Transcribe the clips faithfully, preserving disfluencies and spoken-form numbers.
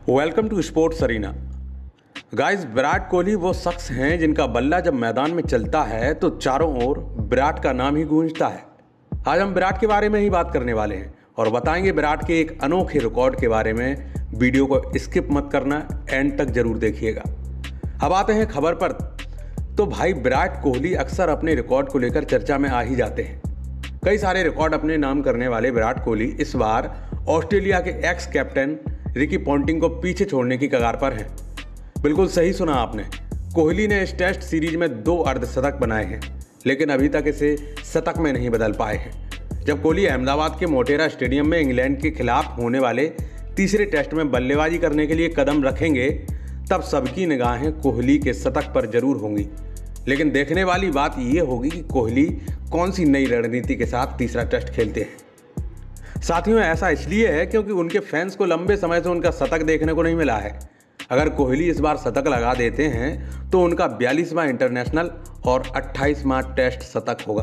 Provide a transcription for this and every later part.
Welcome to sports arena. Guys, Virat Kohli वो शख्स हैं जिनका बल्ला जब मैदान में चलता है तो चारों ओर विराट का नाम ही गूंजता है। आज हम विराट के बारे में ही बात करने वाले हैं और बताएंगे विराट के एक अनोखे रिकॉर्ड के बारे में। वीडियो को स्किप मत करना, एंड तक जरूर देखिएगा। अब आते हैं खबर पर। तो भाई, विराट कोहली अक्सर अपने रिकॉर्ड को लेकर चर्चा में आ ही जाते हैं। कई सारे रिकॉर्ड अपने नाम करने वाले विराट कोहली इस बार ऑस्ट्रेलिया के एक्स कैप्टन रिकी पॉन्टिंग को पीछे छोड़ने की कगार पर हैं। बिल्कुल सही सुना आपने। कोहली ने इस टेस्ट सीरीज में दो अर्धशतक बनाए हैं, लेकिन अभी तक इसे शतक में नहीं बदल पाए हैं। जब कोहली अहमदाबाद के मोटेरा स्टेडियम में इंग्लैंड के खिलाफ होने वाले तीसरे टेस्ट में बल्लेबाजी करने के लिए कदम रखेंगे, तब सबकी निगाहें कोहली के शतक पर जरूर होंगी। लेकिन देखने वाली बात यह होगी कि कोहली कौन सी नई रणनीति के साथ तीसरा टेस्ट खेलते हैं। साथियों, ऐसा इसलिए है क्योंकि उनके फैंस को लंबे समय से उनका शतक देखने को नहीं मिला है। अगर कोहली इस बार शतक लगा देते हैं तो उनका बयालीसवां इंटरनेशनल और अट्ठाईसवां टेस्ट शतक होगा,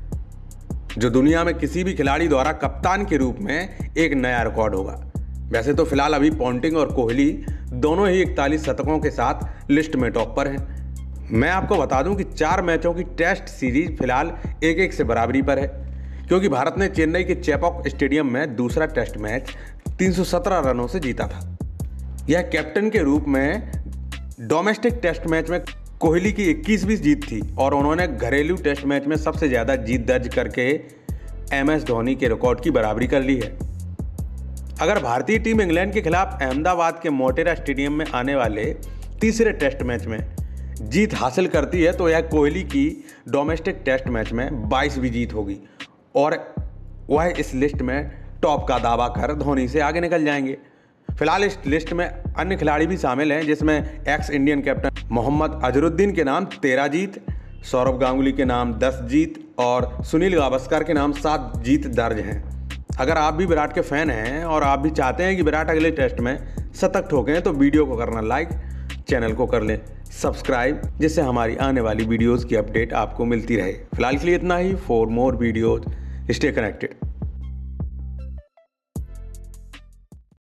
जो दुनिया में किसी भी खिलाड़ी द्वारा कप्तान के रूप में एक नया रिकॉर्ड होगा। वैसे तो फिलहाल अभी पॉन्टिंग और कोहली दोनों ही इकतालीस शतकों के साथ लिस्ट में टॉप पर हैं। मैं आपको बता दूं कि चार मैचों की टेस्ट सीरीज फिलहाल एक एक से बराबरी पर है, क्योंकि भारत ने चेन्नई के चेपॉक स्टेडियम में दूसरा टेस्ट मैच तीन सौ सत्रह रनों से जीता था। यह कैप्टन के रूप में डोमेस्टिक टेस्ट मैच में कोहली की इक्कीसवीं जीत थी और उन्होंने घरेलू टेस्ट मैच में सबसे ज़्यादा जीत दर्ज करके एम एस धोनी के रिकॉर्ड की बराबरी कर ली है। अगर भारतीय टीम इंग्लैंड के खिलाफ अहमदाबाद के मोटेरा स्टेडियम में आने वाले तीसरे टेस्ट मैच में जीत हासिल करती है तो यह कोहली की डोमेस्टिक टेस्ट मैच में बाईसवीं जीत होगी और वह इस लिस्ट में टॉप का दावा कर धोनी से आगे निकल जाएंगे। फिलहाल इस लिस्ट में अन्य खिलाड़ी भी शामिल हैं, जिसमें ex Indian captain Mohammad Azharuddin के नाम तेरह जीत, सौरव गांगुली के नाम दस जीत और सुनील गावस्कर के नाम सात जीत दर्ज हैं। अगर आप भी विराट के फैन हैं और आप भी चाहते हैं कि विराट अगले टेस्ट में शतक ठोकें तो वीडियो को करना लाइक, चैनल को कर लें सब्सक्राइब, जिससे हमारी आने वाली वीडियोस की अपडेट आपको मिलती रहे। फिलहाल के लिए इतना ही। For more videos stay connected.